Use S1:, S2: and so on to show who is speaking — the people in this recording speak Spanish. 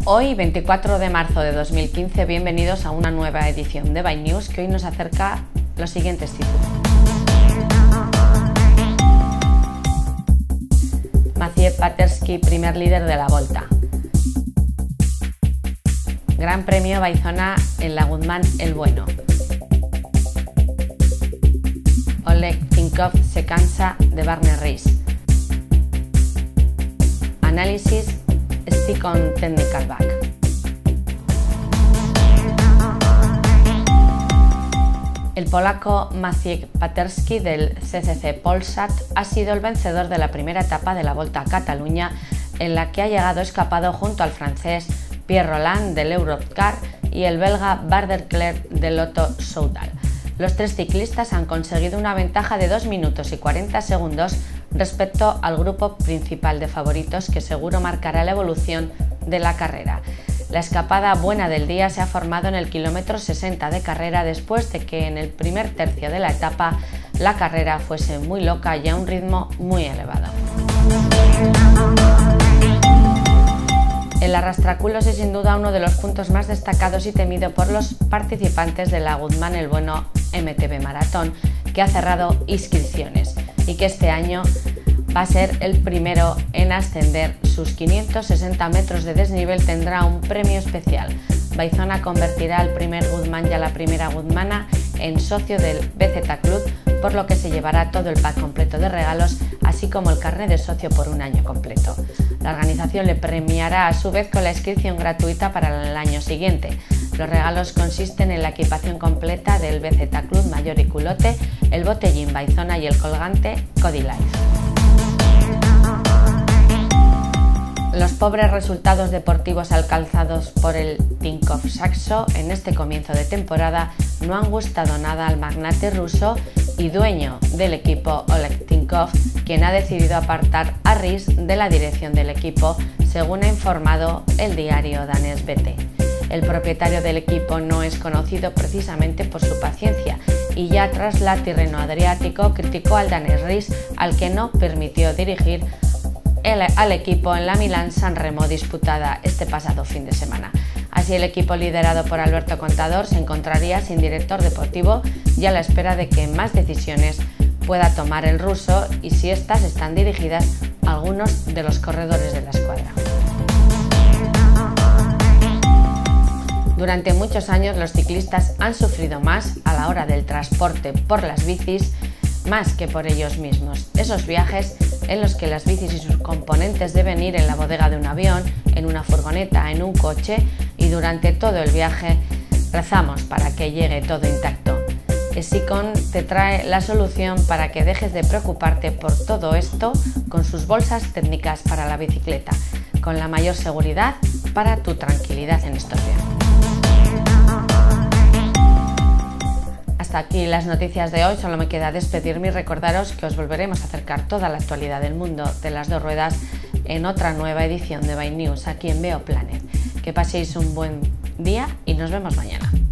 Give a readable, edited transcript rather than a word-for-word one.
S1: Hoy, 24 de marzo de 2015, bienvenidos a una nueva edición de Bike News que hoy nos acerca los siguientes títulos. Maciej Paterski, primer líder de la Volta. Gran Premio Baizona en la Guzmán el Bueno. Oleg Tinkov se cansa de Barne Ries. Análisis: Stick on Technical Back. El polaco Maciej Paterski del CCC Polsat ha sido el vencedor de la primera etapa de la Volta a Cataluña, en la que ha llegado escapado junto al francés Pierre Rolland del Europcar y el belga Bart De Clercq del Lotto Soudal. Los tres ciclistas han conseguido una ventaja de 2 minutos y 40 segundos respecto al grupo principal de favoritos, que seguro marcará la evolución de la carrera. La escapada buena del día se ha formado en el kilómetro 60 de carrera, después de que en el primer tercio de la etapa la carrera fuese muy loca y a un ritmo muy elevado. El arrastraculos es sin duda uno de los puntos más destacados y temido por los participantes de la Guzmán el Bueno MTB Maratón, que ha cerrado inscripciones y que este año va a ser el primero en ascender. Sus 560 metros de desnivel tendrá un premio especial. Baizona convertirá al primer Guzmán y a la primera guzmana en socio del BZ Club, por lo que se llevará todo el pack completo de regalos, así como el carnet de socio por un año completo. La organización le premiará a su vez con la inscripción gratuita para el año siguiente. Los regalos consisten en la equipación completa del BZ Club, mayor y culote, el botellín Baizona y el colgante Cody Life. Los pobres resultados deportivos alcanzados por el Tinkoff Saxo en este comienzo de temporada no han gustado nada al magnate ruso y dueño del equipo Oleg Tinkov, quien ha decidido apartar a Ries de la dirección del equipo, según ha informado el diario danés BT. El propietario del equipo no es conocido precisamente por su paciencia y ya tras la Tirreno Adriático criticó al danés Ries, al que no permitió dirigir al equipo en la Milán-San Remo disputada este pasado fin de semana. Así, el equipo liderado por Alberto Contador se encontraría sin director deportivo y a la espera de que más decisiones pueda tomar el ruso, y si estas están dirigidas a algunos de los corredores de la escuadra. Durante muchos años los ciclistas han sufrido más a la hora del transporte por las bicis más que por ellos mismos. Esos viajes en los que las bicis y sus componentes deben ir en la bodega de un avión, en una furgoneta, en un coche, y durante todo el viaje rezamos para que llegue todo intacto. Esicon te trae la solución para que dejes de preocuparte por todo esto con sus bolsas técnicas para la bicicleta, con la mayor seguridad para tu tranquilidad en estos viajes. Hasta aquí las noticias de hoy. Solo me queda despedirme y recordaros que os volveremos a acercar toda la actualidad del mundo de las dos ruedas en otra nueva edición de Bike News aquí en Veo Planet. Que paséis un buen día y nos vemos mañana.